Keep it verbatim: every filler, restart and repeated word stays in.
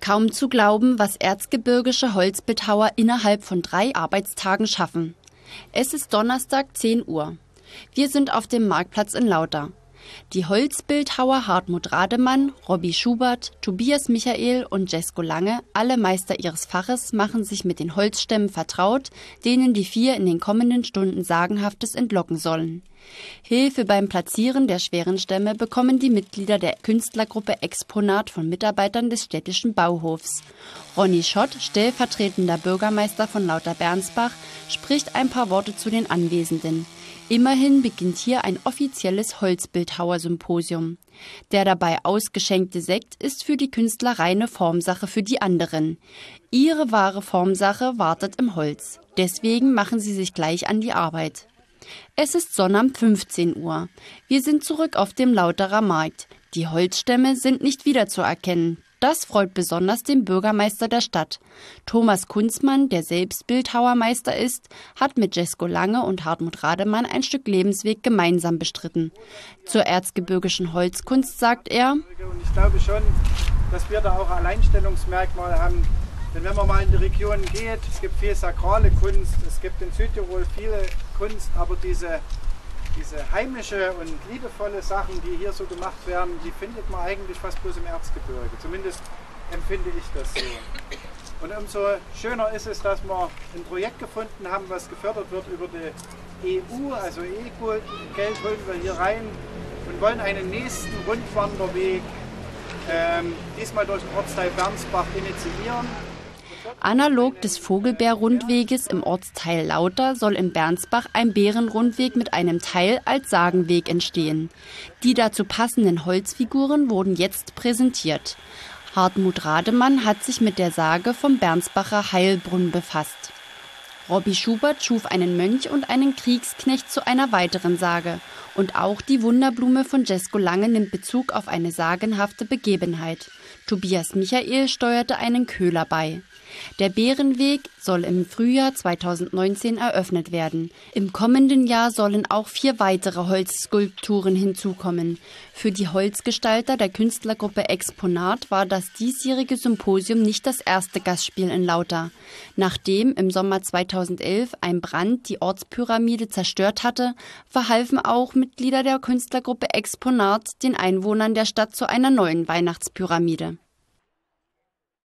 Kaum zu glauben, was erzgebirgische Holzbildhauer innerhalb von drei Arbeitstagen schaffen. Es ist Donnerstag, zehn Uhr. Wir sind auf dem Marktplatz in Lauter. Die Holzbildhauer Hartmut Rademann, Robby Schubert, Tobias Michael und Jesko Lange, alle Meister ihres Faches, machen sich mit den Holzstämmen vertraut, denen die vier in den kommenden Stunden Sagenhaftes entlocken sollen. Hilfe beim Platzieren der schweren Stämme bekommen die Mitglieder der Künstlergruppe Exponat von Mitarbeitern des städtischen Bauhofs. Ronny Schott, stellvertretender Bürgermeister von Lauter-Bernsbach, spricht ein paar Worte zu den Anwesenden. Immerhin beginnt hier ein offizielles Holzbildhauer-Symposium. Der dabei ausgeschenkte Sekt ist für die Künstler reine Formsache für die anderen. Ihre wahre Formsache wartet im Holz. Deswegen machen sie sich gleich an die Arbeit. Es ist Sonnabend fünfzehn Uhr. Wir sind zurück auf dem Lauterer Markt. Die Holzstämme sind nicht wiederzuerkennen. Das freut besonders den Bürgermeister der Stadt. Thomas Kunzmann, der selbst Bildhauermeister ist, hat mit Jesko Lange und Hartmut Rademann ein Stück Lebensweg gemeinsam bestritten. Zur erzgebirgischen Holzkunst sagt er: Und ich glaube schon, dass wir da auch Alleinstellungsmerkmale haben. Denn wenn man mal in die Region geht, es gibt viel sakrale Kunst, es gibt in Südtirol viele Kunst, aber diese, diese heimische und liebevolle Sachen, die hier so gemacht werden, die findet man eigentlich fast bloß im Erzgebirge. Zumindest empfinde ich das so. Und umso schöner ist es, dass wir ein Projekt gefunden haben, was gefördert wird über die E U, also E U-Geld holen wir hier rein und wollen einen nächsten Rundwanderweg ähm, diesmal durch den Ortsteil Bernsbach initiieren. Analog des Vogelbeer-Rundweges im Ortsteil Lauter soll in Bernsbach ein Bärenrundweg mit einem Teil als Sagenweg entstehen. Die dazu passenden Holzfiguren wurden jetzt präsentiert. Hartmut Rademann hat sich mit der Sage vom Bernsbacher Heilbrunn befasst. Robby Schubert schuf einen Mönch und einen Kriegsknecht zu einer weiteren Sage. Und auch die Wunderblume von Jesko Lange nimmt Bezug auf eine sagenhafte Begebenheit. Tobias Michael steuerte einen Köhler bei. Der Bärenweg soll im Frühjahr zweitausendneunzehn eröffnet werden. Im kommenden Jahr sollen auch vier weitere Holzskulpturen hinzukommen. Für die Holzgestalter der Künstlergruppe Exponat war das diesjährige Symposium nicht das erste Gastspiel in Lauter. Nachdem im Sommer zweitausendelf ein Brand die Ortspyramide zerstört hatte, verhalfen auch Mitglieder der Künstlergruppe Exponat den Einwohnern der Stadt zu einer neuen Weihnachtspyramide.